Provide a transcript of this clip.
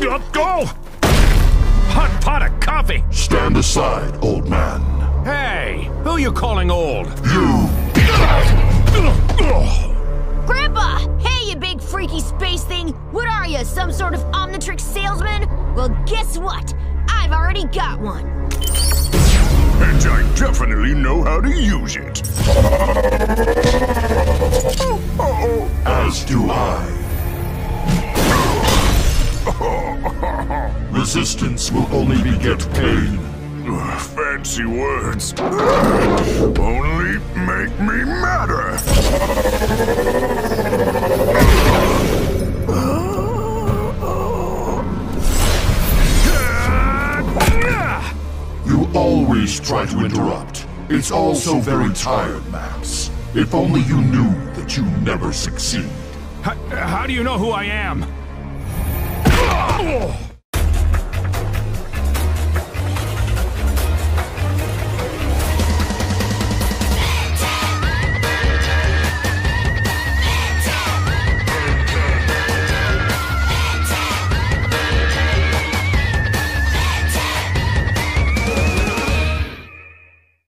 Go! Hot pot of coffee! Stand aside, old man. Hey, who you calling old? You! Grandpa! Hey, you big freaky space thing! What are you, some sort of Omnitrix salesman? Well, guess what? I've already got one. And I definitely know how to use it. As do I. Resistance will only beget pain. Fancy words. Only make me madder. You always try to interrupt. It's all so very tired, Max. If only you knew that you never succeed. How do you know who I am?